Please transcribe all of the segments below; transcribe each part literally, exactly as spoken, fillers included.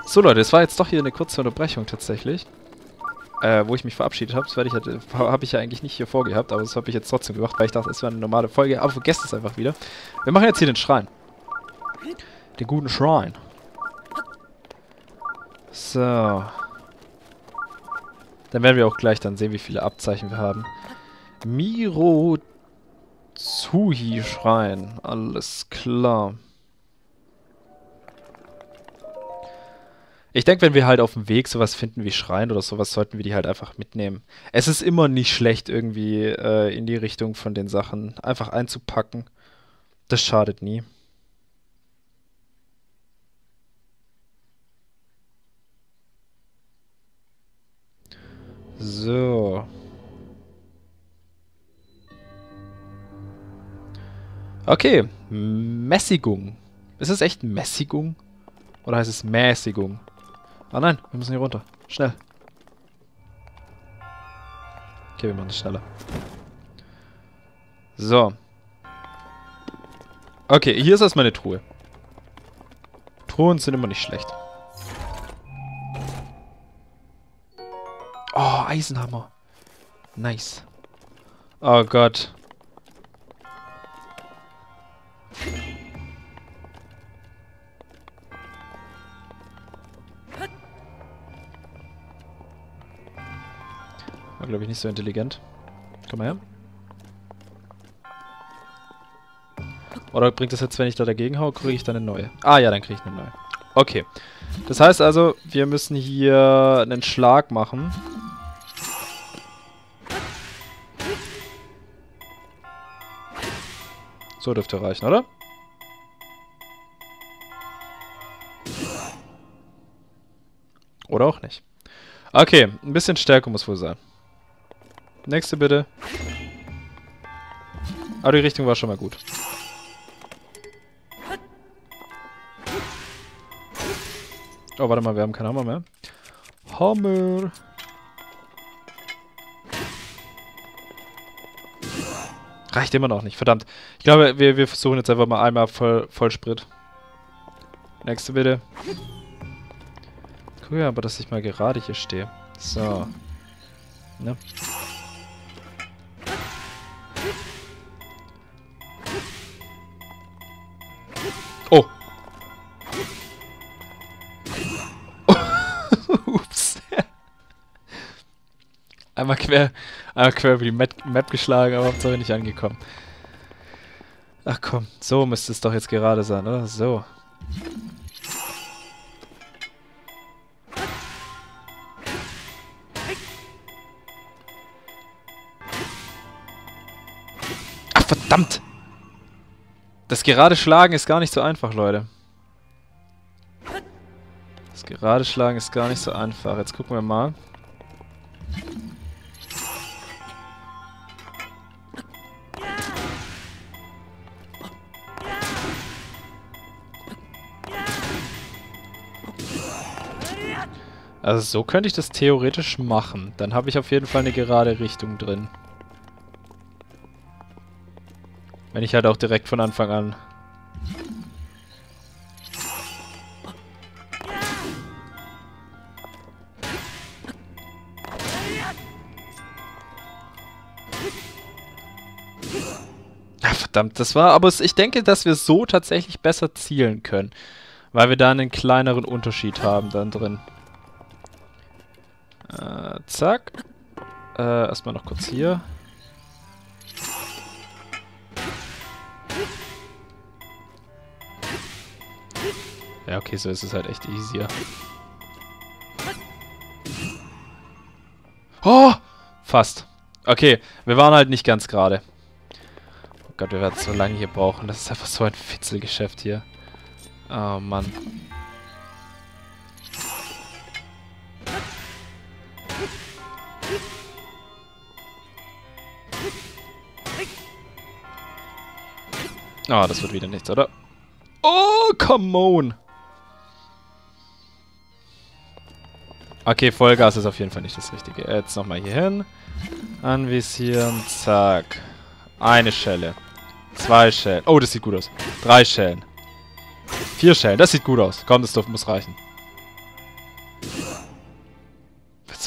So Leute, es war jetzt doch hier eine kurze Unterbrechung tatsächlich. Äh, wo ich mich verabschiedet habe. Das werde ich halt, habe ich ja eigentlich nicht hier vorgehabt, aber das habe ich jetzt trotzdem gemacht, weil ich dachte, es wäre eine normale Folge. Aber vergesst es einfach wieder. Wir machen jetzt hier den Schrein. Den guten Schrein. So. Dann werden wir auch gleich dann sehen, wie viele Abzeichen wir haben. Mirozuhi-Schrein. Alles klar. Ich denke, wenn wir halt auf dem Weg sowas finden wie Schrein oder sowas, sollten wir die halt einfach mitnehmen. Es ist immer nicht schlecht, irgendwie äh, in die Richtung von den Sachen einfach einzupacken. Das schadet nie. So. Okay. Mäßigung. Ist es echt Mäßigung? Oder heißt es Mäßigung? Ah nein, wir müssen hier runter. Schnell. Okay, wir machen es schneller. So. Okay, hier ist erstmal eine Truhe. Truhen sind immer nicht schlecht. Oh, Eisenhammer. Nice. Oh Gott. War, glaube ich, nicht so intelligent. Komm mal her. Oder bringt das jetzt, wenn ich da dagegen hau, kriege ich dann eine neue? Ah ja, dann kriege ich eine neue. Okay. Das heißt also, wir müssen hier einen Schlag machen. So dürfte reichen, oder? Oder auch nicht. Okay, ein bisschen Stärke muss wohl sein. Nächste bitte. Aber die Richtung war schon mal gut. Oh, warte mal, wir haben keinen Hammer mehr. Hammer! Reicht immer noch nicht, verdammt. Ich glaube, wir, wir versuchen jetzt einfach mal einmal voll, Vollsprit. Nächste bitte. Guck ja, aber dass ich mal gerade hier stehe. So. Ne? Oh! Ups. Einmal quer, einmal quer über die Map, Map geschlagen, aber Hauptsache nicht angekommen. Ach komm, so müsste es doch jetzt gerade sein, oder? So. Ach verdammt! Das gerade Schlagen ist gar nicht so einfach, Leute. Das gerade Schlagen ist gar nicht so einfach. Jetzt gucken wir mal. Also so könnte ich das theoretisch machen. Dann habe ich auf jeden Fall eine gerade Richtung drin. Wenn ich halt auch direkt von Anfang an... Ah, verdammt, das war... Aber ich denke, dass wir so tatsächlich besser zielen können. Weil wir da einen kleineren Unterschied haben dann drin. Äh, zack. Äh, erstmal noch kurz hier. Ja, okay, so ist es halt echt easier. Oh! Fast. Okay, wir waren halt nicht ganz gerade. Oh Gott, wir werden so lange hier brauchen. Das ist einfach so ein Fitzelgeschäft hier. Oh Mann. Ah, oh, das wird wieder nichts, oder? Oh, come on! Okay, Vollgas ist auf jeden Fall nicht das Richtige. Jetzt nochmal hier hin. Anvisieren, zack. Eine Schelle. Zwei Schellen. Oh, das sieht gut aus. Drei Schellen. Vier Schellen, das sieht gut aus. Komm, das muss reichen.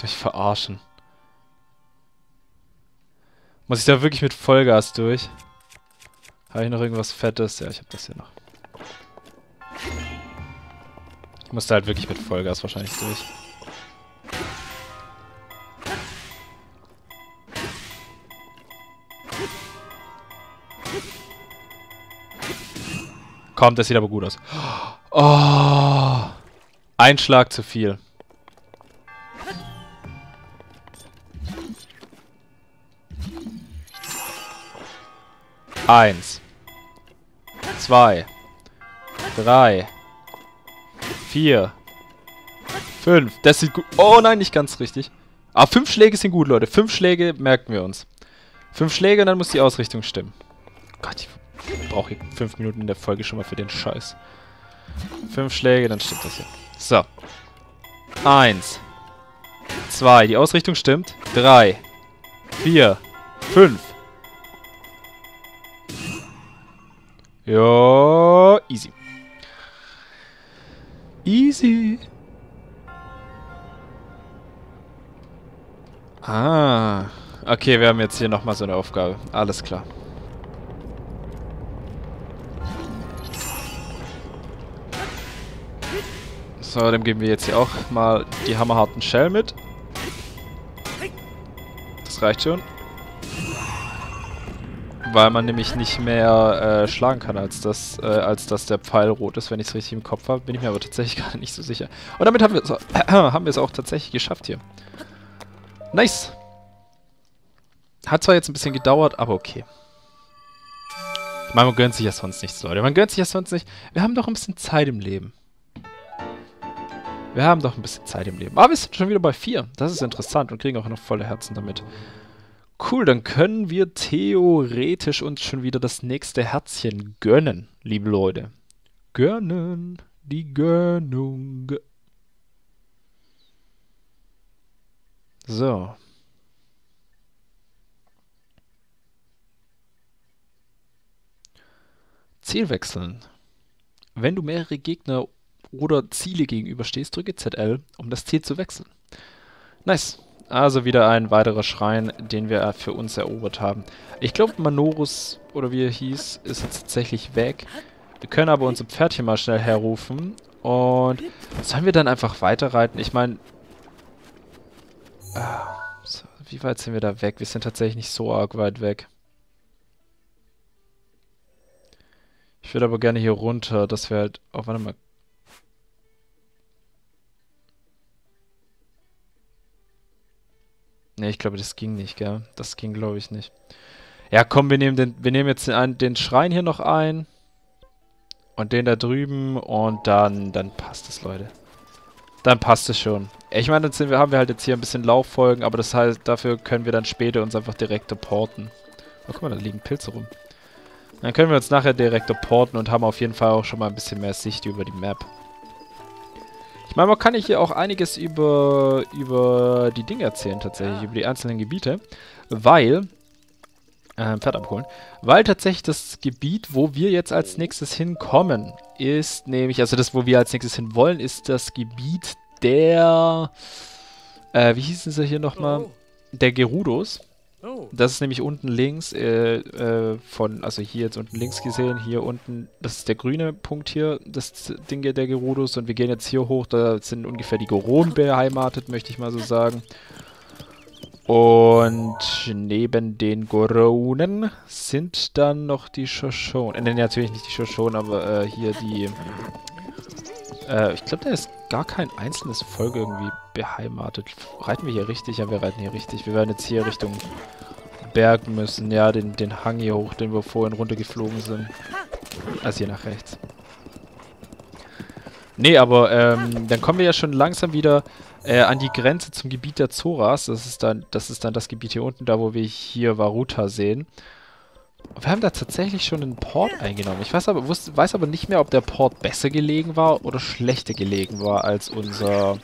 du mich verarschen? Muss ich da wirklich mit Vollgas durch? Habe ich noch irgendwas Fettes? Ja, ich habe das hier noch. Ich muss da halt wirklich mit Vollgas wahrscheinlich durch. Kommt, das sieht aber gut aus. Oh! Ein Schlag zu viel. Eins. Zwei. Drei. Vier. Fünf. Das sieht gut. Oh nein, nicht ganz richtig. Aber fünf Schläge sind gut, Leute. Fünf Schläge merken wir uns. Fünf Schläge und dann muss die Ausrichtung stimmen. Gott, ich brauche hier fünf Minuten in der Folge schon mal für den Scheiß. Fünf Schläge, dann stimmt das hier. So. Eins. Zwei. Die Ausrichtung stimmt. Drei. Vier. Fünf. Jo, easy. Easy. Ah. Okay, wir haben jetzt hier nochmal so eine Aufgabe. Alles klar. So, dem geben wir jetzt hier auch mal die hammerharten Shell mit. Das reicht schon. Weil man nämlich nicht mehr äh, schlagen kann, als das, äh, als dass der Pfeil rot ist, wenn ich es richtig im Kopf habe. Bin ich mir aber tatsächlich gerade nicht so sicher. Und damit haben wir es äh, haben wir es auch tatsächlich geschafft hier. Nice! Hat zwar jetzt ein bisschen gedauert, aber okay. Ich meine, man gönnt sich ja sonst nichts, Leute. Man gönnt sich ja sonst nicht. Wir haben doch ein bisschen Zeit im Leben. Wir haben doch ein bisschen Zeit im Leben. Aber wir sind schon wieder bei vier. Das ist interessant und kriegen auch noch volle Herzen damit. Cool, dann können wir theoretisch uns schon wieder das nächste Herzchen gönnen, liebe Leute. Gönnen. Die Gönnung. So. Ziel wechseln. Wenn du mehrere Gegner oder Ziele gegenüberstehst, drücke Z L, um das Ziel zu wechseln. Nice. Also wieder ein weiterer Schrein, den wir für uns erobert haben. Ich glaube, Manorus, oder wie er hieß, ist jetzt tatsächlich weg. Wir können aber unser Pferdchen mal schnell herrufen. Und sollen wir dann einfach weiterreiten? Ich meine... Ah, so, wie weit sind wir da weg? Wir sind tatsächlich nicht so arg weit weg. Ich würde aber gerne hier runter, dass wir halt... Oh, warte mal. Ne, ich glaube, das ging nicht, gell? Das ging, glaube ich, nicht. Ja, komm, wir nehmen, den, wir nehmen jetzt den, den Schrein hier noch ein. Und den da drüben. Und dann, dann passt es, Leute. Dann passt es schon. Ich meine, dann sind wir, haben wir halt jetzt hier ein bisschen Lauffolgen. Aber das heißt, dafür können wir dann später uns einfach direkt porten. Oh, guck mal, da liegen Pilze rum. Dann können wir uns nachher direkt porten und haben auf jeden Fall auch schon mal ein bisschen mehr Sicht über die Map. Ich meine, man kann hier auch einiges über, über die Dinge erzählen, tatsächlich, über die einzelnen Gebiete, weil, äh, Pferd abholen, weil tatsächlich das Gebiet, wo wir jetzt als nächstes hinkommen, ist nämlich, also das, wo wir als nächstes hin wollen, ist das Gebiet der, äh, wie hießen sie hier nochmal, der Gerudos. Das ist nämlich unten links, äh, äh, von, also hier jetzt unten links gesehen, hier unten, das ist der grüne Punkt hier, das Ding der Gerudos, und wir gehen jetzt hier hoch, da sind ungefähr die Goronen beheimatet, möchte ich mal so sagen. Und neben den Goronen sind dann noch die Shoshonen, äh, natürlich nicht die Shoshonen, aber äh, hier die, äh, ich glaube, da ist gar kein einzelnes Volk irgendwie beheimatet. Reiten wir hier richtig? Ja, wir reiten hier richtig. Wir werden jetzt hier Richtung Berg müssen. Ja, den, den Hang hier hoch, den wir vorhin runtergeflogen sind. Also hier nach rechts. Nee, aber ähm, dann kommen wir ja schon langsam wieder äh, an die Grenze zum Gebiet der Zoras. Das ist dann, das ist dann das Gebiet hier unten, da wo wir hier Varuta sehen. Wir haben da tatsächlich schon einen Port eingenommen. Ich weiß aber, wusste, weiß aber nicht mehr, ob der Port besser gelegen war oder schlechter gelegen war als unser...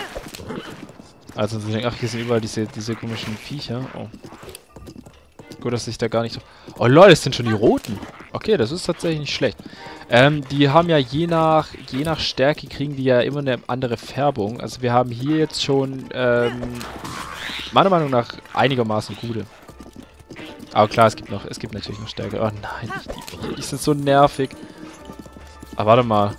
Also, ach, hier sind überall diese, diese komischen Viecher. Oh. Gut, dass ich da gar nicht... Oh Leute, das sind schon die Roten. Okay, das ist tatsächlich nicht schlecht. Ähm, die haben ja je nach, je nach Stärke kriegen die ja immer eine andere Färbung. Also wir haben hier jetzt schon, ähm, meiner Meinung nach einigermaßen gute. Aber klar, es gibt noch, es gibt natürlich noch Stärke. Oh nein, nicht die vier, die sind so nervig. Ah, warte mal.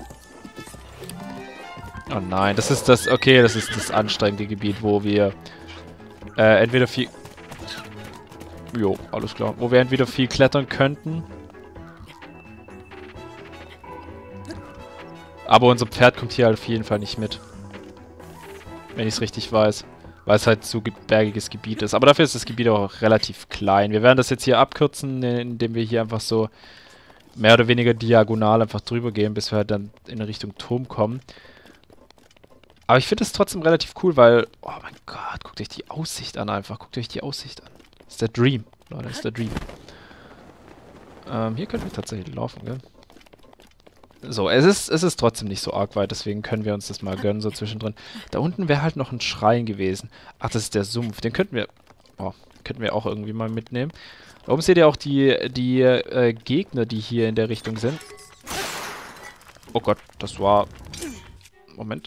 Oh nein, das ist das, okay, das ist das anstrengende Gebiet, wo wir äh, entweder viel... Jo, alles klar. Wo wir entweder viel klettern könnten. Aber unser Pferd kommt hier halt auf jeden Fall nicht mit. Wenn ich es richtig weiß. Weil es halt so ge bergiges Gebiet ist. Aber dafür ist das Gebiet auch relativ klein. Wir werden das jetzt hier abkürzen, indem wir hier einfach so mehr oder weniger diagonal einfach drüber gehen, bis wir halt dann in Richtung Turm kommen. Aber ich finde es trotzdem relativ cool, weil... Oh mein Gott, guckt euch die Aussicht an einfach. Guckt euch die Aussicht an. Das ist der Dream. Leute, das ist der Dream. Ähm, hier können wir tatsächlich laufen, gell? So, es ist, es ist trotzdem nicht so arg weit, deswegen können wir uns das mal gönnen, so zwischendrin. Da unten wäre halt noch ein Schrein gewesen. Ach, das ist der Sumpf. Den könnten wir... Oh, könnten wir auch irgendwie mal mitnehmen. Da oben seht ihr auch die, die äh, Gegner, die hier in der Richtung sind. Oh Gott, das war... Moment.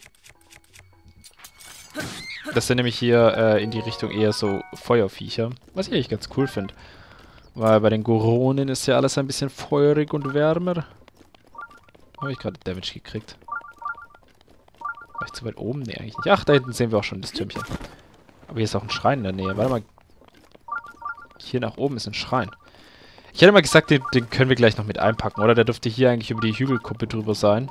Das sind nämlich hier äh, in die Richtung eher so Feuerviecher. Was ich eigentlich ganz cool finde. Weil bei den Goronen ist ja alles ein bisschen feurig und wärmer. Habe ich gerade Damage gekriegt. War ich zu weit oben? Nee, eigentlich nicht. Ach, da hinten sehen wir auch schon das Türmchen. Aber hier ist auch ein Schrein in der Nähe. Warte mal. Hier nach oben ist ein Schrein. Ich hätte mal gesagt, den, den können wir gleich noch mit einpacken, oder? Der dürfte hier eigentlich über die Hügelkuppe drüber sein.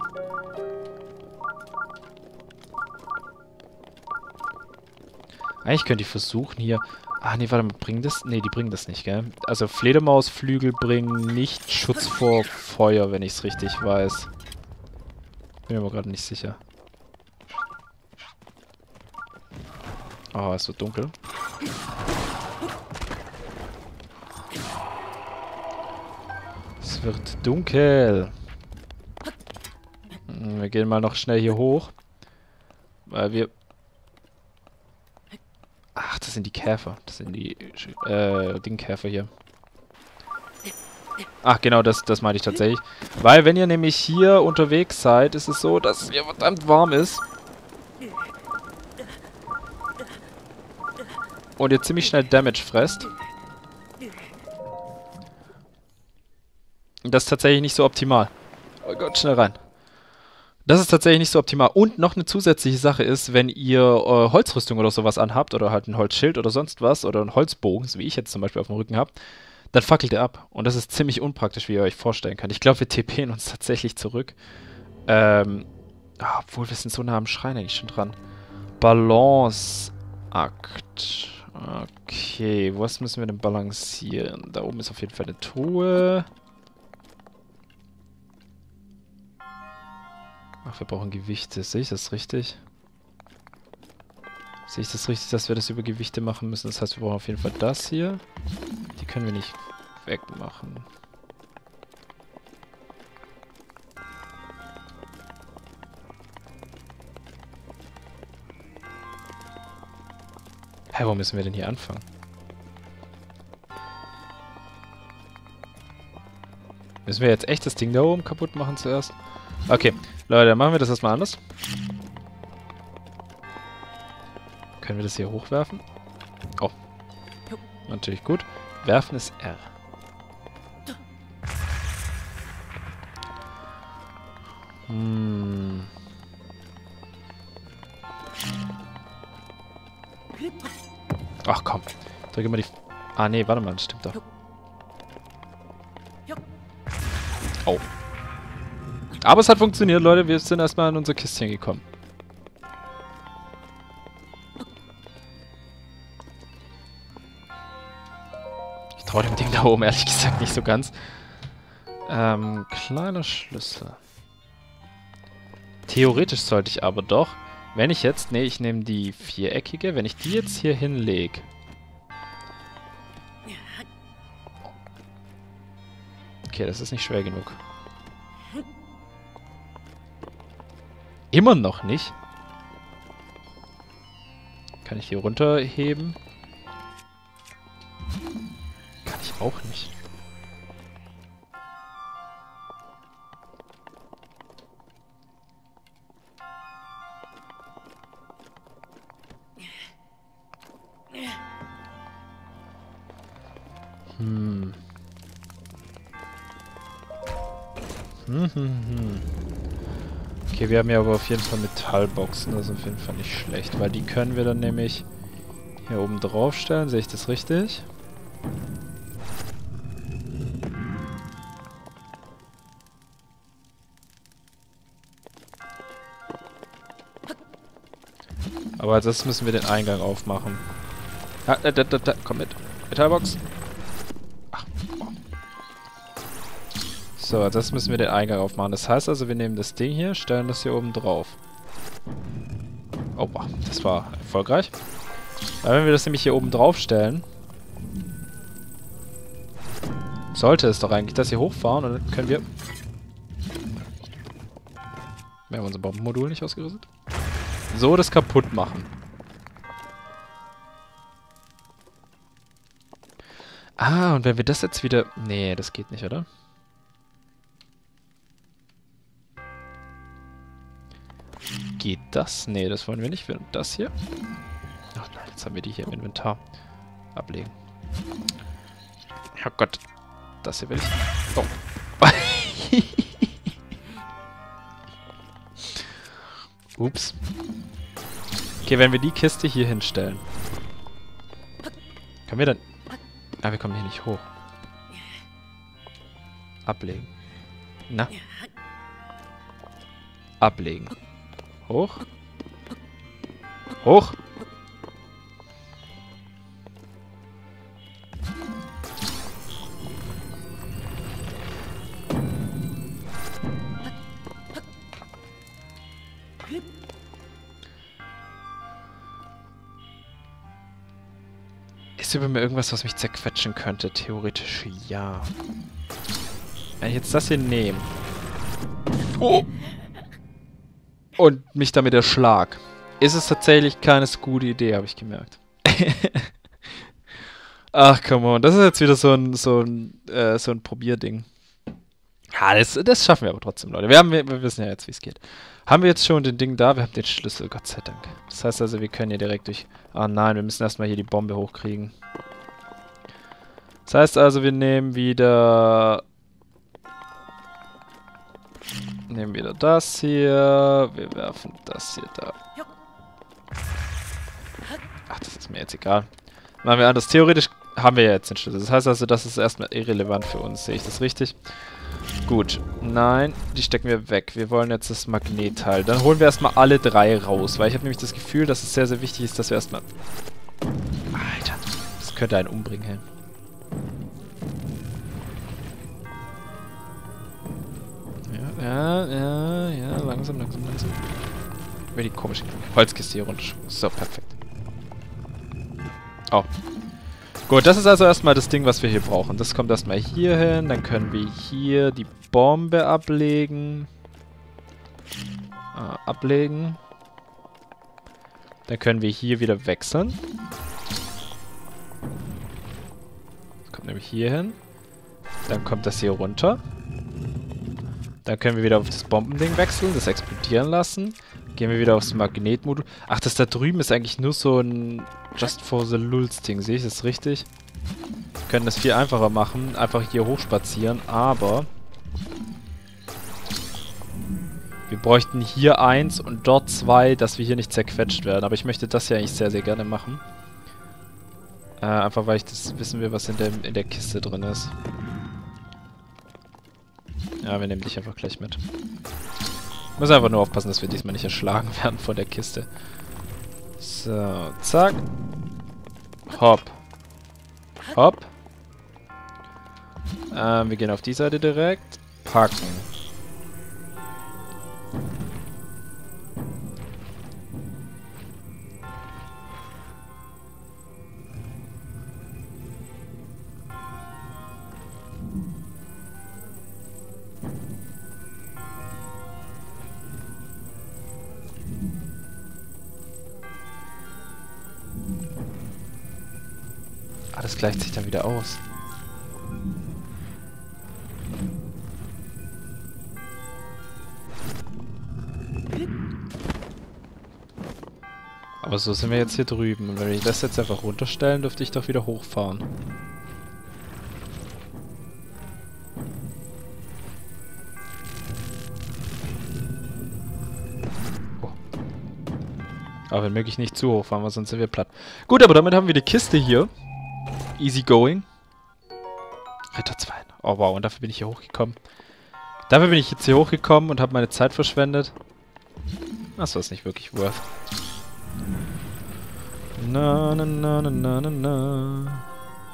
Eigentlich könnte ich versuchen hier... Ah, nee, warte mal, bringen das... Nee, die bringen das nicht, gell? Also Fledermausflügel bringen nicht Schutz vor Feuer, wenn ich es richtig weiß. Bin mir aber gerade nicht sicher. Oh, es wird dunkel. Es wird dunkel. Wir gehen mal noch schnell hier hoch. Weil wir... Ach, das sind die Käfer. Das sind die äh, Dingkäfer hier. Ach, genau, das, das meinte ich tatsächlich. Weil, wenn ihr nämlich hier unterwegs seid, ist es so, dass es hier verdammt warm ist. Und ihr ziemlich schnell Damage fresst. Und das ist tatsächlich nicht so optimal. Oh Gott, schnell rein. Das ist tatsächlich nicht so optimal. Und noch eine zusätzliche Sache ist, wenn ihr äh, Holzrüstung oder sowas anhabt, oder halt ein Holzschild oder sonst was, oder ein Holzbogen, so wie ich jetzt zum Beispiel auf dem Rücken habe, dann fackelt er ab. Und das ist ziemlich unpraktisch, wie ihr euch vorstellen könnt. Ich glaube, wir TPen uns tatsächlich zurück. Ähm, ah, obwohl, wir sind so nah am Schrein eigentlich schon dran. Balanceakt. Okay, was müssen wir denn balancieren? Da oben ist auf jeden Fall eine Truhe. Ach, wir brauchen Gewichte. Sehe ich das richtig? Sehe ich das richtig, dass wir das über Gewichte machen müssen? Das heißt, wir brauchen auf jeden Fall das hier. Die können wir nicht wegmachen. Hä, wo müssen wir denn hier anfangen? Müssen wir jetzt echt das Ding da oben kaputt machen zuerst? Okay, Leute, dann machen wir das erstmal anders. Können wir das hier hochwerfen? Oh. Natürlich gut. Werfen ist R. Hm. Ach komm. Drücke mal die... F ah nee, warte mal, das stimmt doch. Oh. Aber es hat funktioniert, Leute. Wir sind erstmal in unser Kistchen gekommen. Ich traue dem Ding da oben ehrlich gesagt nicht so ganz. Ähm, kleiner Schlüssel. Theoretisch sollte ich aber doch, wenn ich jetzt, nee, ich nehme die viereckige, wenn ich die jetzt hier hinlege. Okay, das ist nicht schwer genug. Immer noch nicht. Kann ich hier runterheben? Kann ich auch nicht. Hm, hm, hm. Okay, wir haben ja aber auf jeden Fall Metallboxen. Das ist auf jeden Fall nicht schlecht, weil die können wir dann nämlich hier oben drauf stellen. Sehe ich das richtig? Aber als erstes müssen wir den Eingang aufmachen. Ah, da, da, da, da, komm mit. Metallbox. Ach. So, als erstes müssen wir den Eingang aufmachen. Das heißt also, wir nehmen das Ding hier, stellen das hier oben drauf. Oh, das war erfolgreich. Weil wenn wir das nämlich hier oben drauf stellen, sollte es doch eigentlich das hier hochfahren und dann können wir... Wir haben unser Bombenmodul nicht ausgerüstet. So das kaputt machen. Ah, und wenn wir das jetzt wieder... Nee, das geht nicht, oder? Geht das? Nee, das wollen wir nicht. Wir das hier. Ach nein, jetzt haben wir die hier im Inventar. Ablegen. Oh Gott. Das hier will ich... Oh. Ups. Okay, wenn wir die Kiste hier hinstellen. Können wir dann... Ah, wir kommen hier nicht hoch. Ablegen. Na? Ablegen. Hoch. Hoch. Ist über mir irgendwas, was mich zerquetschen könnte? Theoretisch ja. Wenn ich jetzt das hier nehme. Oh! Und mich damit erschlag. Ist es tatsächlich keine so gute Idee, habe ich gemerkt. Ach, come on. Das ist jetzt wieder so ein, so ein, äh, so ein Probierding. Ja, das, das schaffen wir aber trotzdem, Leute. Wir, haben, wir, wir wissen ja jetzt, wie es geht. Haben wir jetzt schon den Ding da? Wir haben den Schlüssel, Gott sei Dank. Das heißt also, wir können hier direkt durch... Ah nein, wir müssen erstmal hier die Bombe hochkriegen. Das heißt also, wir nehmen wieder... Nehmen wieder das hier. Wir werfen das hier da. Ach, das ist mir jetzt egal. Machen wir anders. Theoretisch haben wir ja jetzt den Schlüssel. Das heißt also, das ist erstmal irrelevant für uns. Sehe ich das richtig? Gut. Nein, die stecken wir weg. Wir wollen jetzt das Magnetteil. Dann holen wir erstmal alle drei raus. Weil ich habe nämlich das Gefühl, dass es sehr, sehr wichtig ist, dass wir erstmal... Alter, das könnte einen umbringen, hey. Ja, ja, ja, langsam, langsam, langsam. Über die komische Holzkiste hier runter. So, perfekt. Oh. Gut, das ist also erstmal das Ding, was wir hier brauchen. Das kommt erstmal hier hin. Dann können wir hier die Bombe ablegen. Ah, ablegen. Dann können wir hier wieder wechseln. Das kommt nämlich hier hin. Dann kommt das hier runter. Dann können wir wieder auf das Bombending wechseln, das explodieren lassen. Gehen wir wieder aufs Magnetmodul. Ach, das da drüben ist eigentlich nur so ein Just for the Lulz Ding. Sehe ich das richtig? Wir können das viel einfacher machen. Einfach hier hochspazieren, aber... Wir bräuchten hier eins und dort zwei, dass wir hier nicht zerquetscht werden. Aber ich möchte das ja eigentlich sehr, sehr gerne machen. Äh, einfach weil ich das wissen will, was in der, in der Kiste drin ist. Ja, wir nehmen dich einfach gleich mit. Müssen einfach nur aufpassen, dass wir diesmal nicht erschlagen werden von der Kiste. So, zack. Hopp. Hopp. Ähm, wir gehen auf die Seite direkt. Packen. Ah, das gleicht sich dann wieder aus. Aber so sind wir jetzt hier drüben. Und wenn wir das jetzt einfach runterstellen, dürfte ich doch wieder hochfahren. Oh. Aber wenn möglich nicht zu hoch fahren, weil sonst sind wir platt. Gut, aber damit haben wir die Kiste hier. Easy going. Ritter zwei. Oh wow, und dafür bin ich hier hochgekommen. Dafür bin ich jetzt hier hochgekommen und habe meine Zeit verschwendet. Das war es nicht wirklich worth. Na, na, na, na, na, na, na.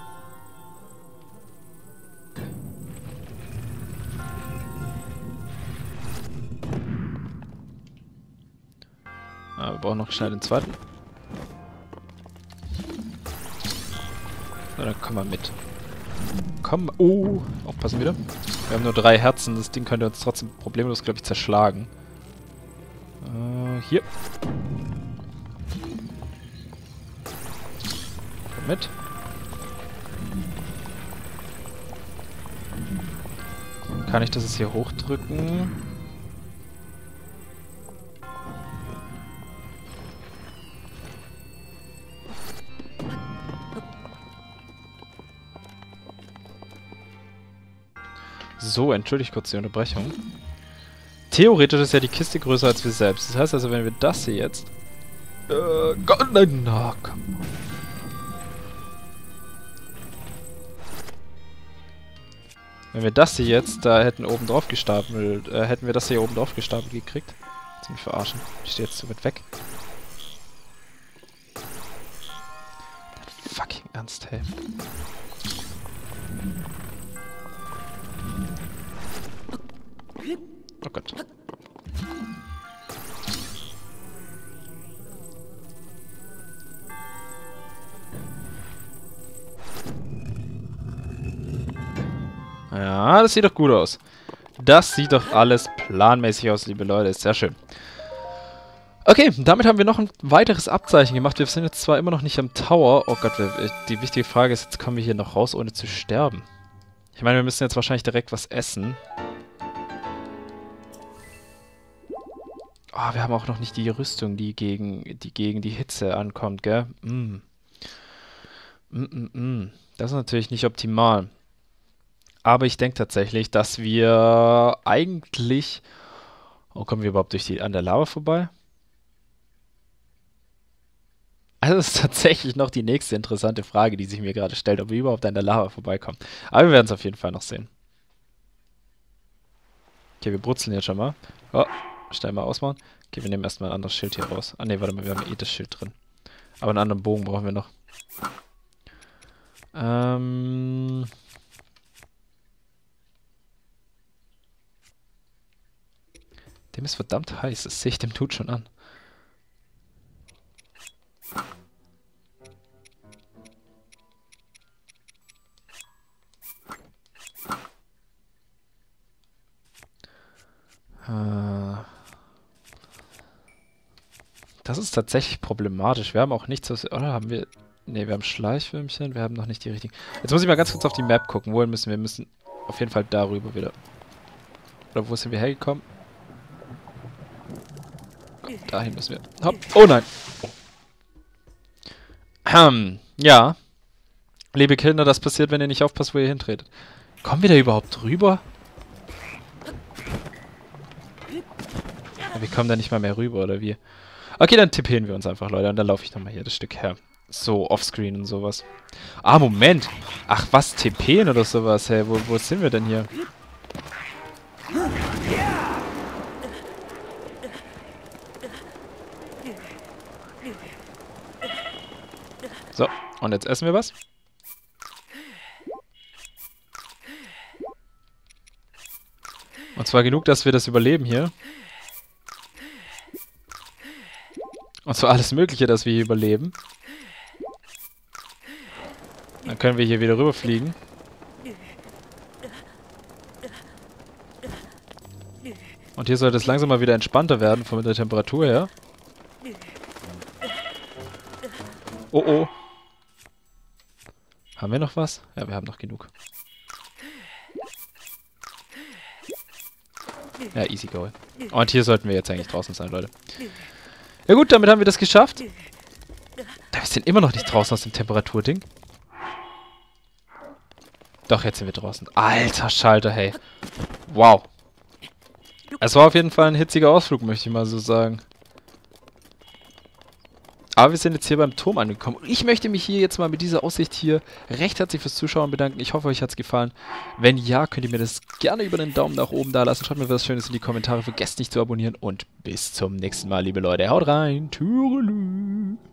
Ah, wir brauchen noch schnell den zweiten. So, dann komm mal mit. Komm, oh, aufpassen wieder. Wir haben nur drei Herzen, das Ding könnte uns trotzdem problemlos, glaube ich, zerschlagen. Äh, hier. Komm mit. Kann ich das jetzt hier hochdrücken? So, entschuldigt kurz die Unterbrechung. Theoretisch ist ja die Kiste größer als wir selbst. Das heißt also, wenn wir das hier jetzt... Äh, Gott, nein, na, komm. Wenn wir das hier jetzt da hätten oben drauf gestapelt, äh, hätten wir das hier oben drauf gestapelt gekriegt. Ziemlich verarschen. Ich stehe jetzt so weit weg. Fucking Ernst, hey. Oh Gott. Ja, das sieht doch gut aus. Das sieht doch alles planmäßig aus, liebe Leute. Ist sehr schön. Okay, damit haben wir noch ein weiteres Abzeichen gemacht. Wir sind jetzt zwar immer noch nicht am Tower. Oh Gott, die wichtige Frage ist, jetzt kommen wir hier noch raus, ohne zu sterben. Ich meine, wir müssen jetzt wahrscheinlich direkt was essen. Ah, oh, wir haben auch noch nicht die Rüstung, die gegen die, gegen die Hitze ankommt, gell? Mm. Mm, mm, mm. Das ist natürlich nicht optimal. Aber ich denke tatsächlich, dass wir eigentlich... Oh, kommen wir überhaupt durch die, an der Lava vorbei? Also das ist tatsächlich noch die nächste interessante Frage, die sich mir gerade stellt, ob wir überhaupt an der Lava vorbeikommen. Aber wir werden es auf jeden Fall noch sehen. Okay, wir brutzeln jetzt schon mal. Oh, schnell mal ausmachen. Okay, wir nehmen erstmal ein anderes Schild hier raus. Ah ne, warte mal, wir haben eh das Schild drin. Aber einen anderen Bogen brauchen wir noch. Ähm... Dem ist verdammt heiß, das sehe ich dem Tut schon an. Das ist tatsächlich problematisch. Wir haben auch nichts, was... Oder haben wir... Ne, wir haben Schleichwürmchen, wir haben noch nicht die richtigen... Jetzt muss ich mal ganz kurz auf die Map gucken. Wohin müssen wir? Wir müssen auf jeden Fall darüber wieder. Oder wo sind wir hergekommen? Dahin müssen wir... Hopp. Oh nein! Ähm, ja. Liebe Kinder, das passiert, wenn ihr nicht aufpasst, wo ihr hintretet. Kommen wir da überhaupt rüber? Wir kommen da nicht mal mehr rüber, oder wie? Okay, dann tippen wir uns einfach, Leute. Und dann laufe ich nochmal hier das Stück her. So, offscreen und sowas. Ah, Moment. Ach, was? T P oder sowas? Hey, wo, wo sind wir denn hier? So, und jetzt essen wir was. Und zwar genug, dass wir das überleben hier. Und zwar alles Mögliche, dass wir hier überleben. Dann können wir hier wieder rüberfliegen. Und hier sollte es langsam mal wieder entspannter werden von der Temperatur her. Oh oh. Haben wir noch was? Ja, wir haben noch genug. Ja, easy go. Und hier sollten wir jetzt eigentlich draußen sein, Leute. Ja gut, damit haben wir das geschafft. Da wir sind immer noch nicht draußen aus dem Temperaturding. Doch, jetzt sind wir draußen. Alter Schalter, hey. Wow. Es war auf jeden Fall ein hitziger Ausflug, möchte ich mal so sagen. Aber wir sind jetzt hier beim Turm angekommen. Und ich möchte mich hier jetzt mal mit dieser Aussicht hier recht herzlich fürs Zuschauen bedanken. Ich hoffe, euch hat es gefallen. Wenn ja, könnt ihr mir das gerne über den Daumen nach oben da lassen. Schreibt mir was Schönes in die Kommentare. Vergesst nicht zu abonnieren. Und bis zum nächsten Mal, liebe Leute. Haut rein. Tschüss.